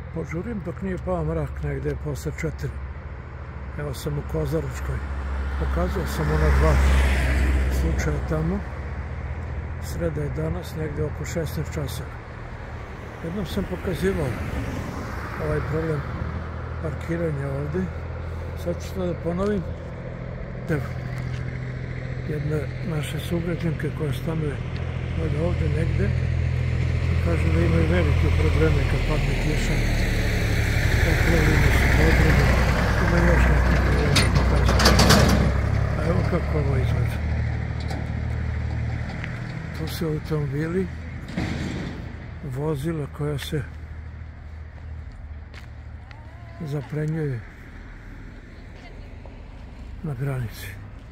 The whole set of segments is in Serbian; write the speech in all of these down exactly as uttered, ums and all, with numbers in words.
požurim dok nije pao mrak negde posle četiri. Evo sam u Kozaračkoj. Pokazao sam ona dva slučaja tamo. Sreda je danas negde oko šesnaest časova. Jednom sam pokazivao ovaj problem parkiranja ovde. Sad ću to da ponovim. Evo, jedna naše sugrađanke koja stanuje ovde negde kaže da imaju velike probleme kad padne kiša. Poplavljene su podruge. Ima još neke probleme pokazati. A evo kako ovo izgleda. To su automobili, vozila koja se zaplenjuje na granici.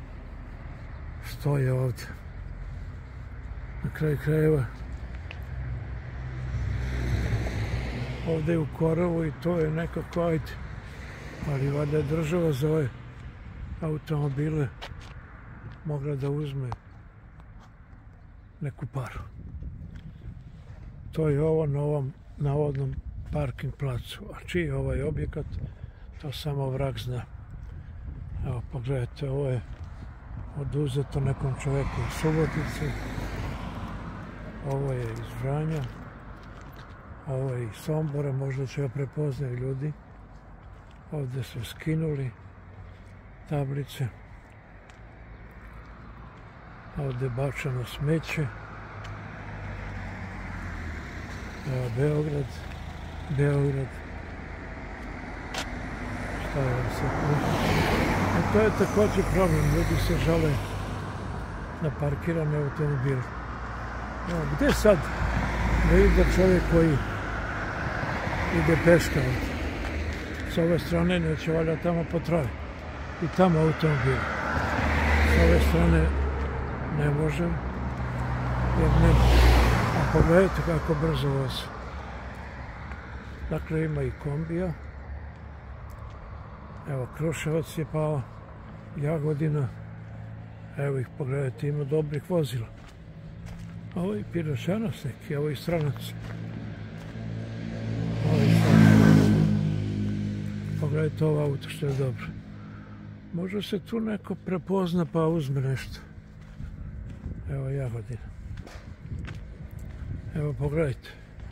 Stoje ovde. Na kraju krajeva ovde je u korovu i to je nekako ajde. Ali valjda je država za ove automobile mogla da uzme neku paru. To je ovo na ovom navodnom parking placu. A čiji je ovaj objekat, to samo vrag zna. Evo, pogledajte, ovo je oduzeto nekom čoveku u Subotici. Ovo je iz Vranja. Ovo je iz Sombora, možda će ga prepoznaju ljudi. Ovde su skinuli tablice. Ovde je bačeno smeće. Evo Beograd, Beograd. Šta je ovo sad? E to je također problem, ljudi se žale na parkirane automobile. Evo, gde sad da ide čovjek koji ide peška ovdje? S ove strane neće valjda tamo po travi. I tamo automobil. S ove strane ne može, jer nema. A pogledajte kako brzo vozi. Dakle, ima i kombija. Evo, Kruševac je pao, Jagodina. Evo ih, pogledajte, ima dobrih vozila. Ovo je Piroćanac neki, ovo je stranac. Ovo je stranac. Pogledajte ovo auto što je dobro. Možda se tu neko prepozna pa uzme nešto. Evo Jagodina. Evo pogledajte.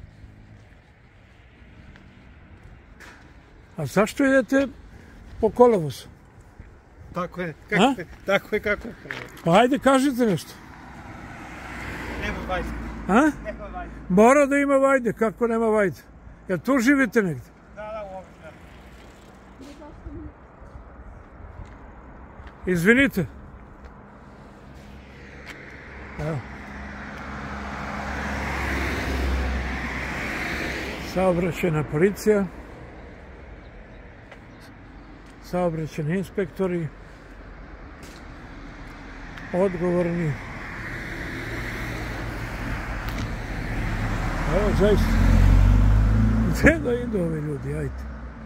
A zašto idete po kolovozu? Tako je, kako je, tako je, kako je. Pa hajde kažite nešto. Nema vajde. A? Nema vajde. Mora da ima vajde, kako nema vajde? Jel tu živite negdje? Da, da, u ovdje. Izvinite. Evo. Saobraćajna policija. Saobraćajni inspektori. Odgovorni. Evo, zaista. Gde da idu ovi ljudi, ajde?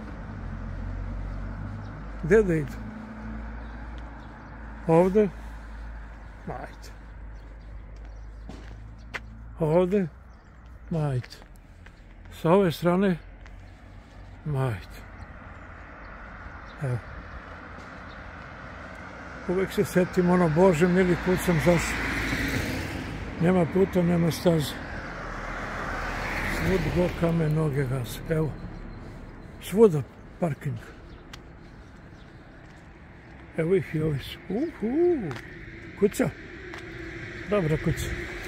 Gde da idu? Ovde? Ajde. Ovde? Ajde. Sa ove strane? Ajde. Evo. Uvek se setim ono, Bože mili, kud sam zašao. Nema puta, nema staze. Svud go kamen, noge gase. Evo. Svuda parking. Evo ih i ovi su. Uhu. Kuća. Dobra kuća.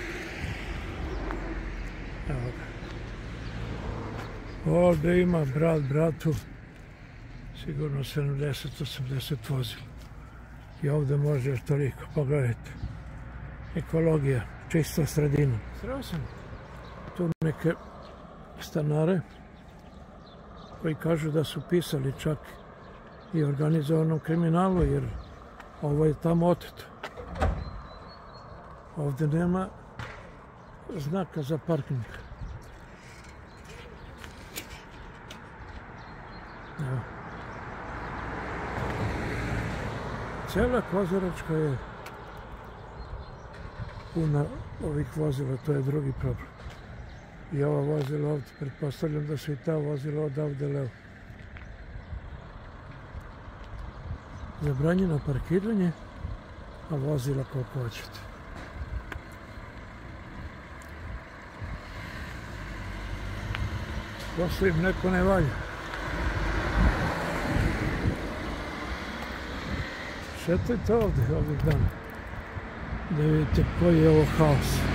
Evo ga. Ovde ima brat bratu. Sigurno sedamdeset osamdeset vozila. I ovde može još toliko. Pogledajte. Ekologija. Čista sredina. Sreo sam tu neke stanare koji kažu da su pisali čak i organizovanom kriminalu, jer ovo je tamo oteto. Ovde nema znaka za parking. Evo. Cela Kozaračka je puna ovih vozila, to je drugi problem. I ova vozila ovdje, pretpostavljam da su i ta vozila odavde levo. Zabranjeno parkiranje, a vozila koliko hoćete. Posle im neko ne valja. Šetajte ovdje ovih dana, da vidite koji je ovo haos.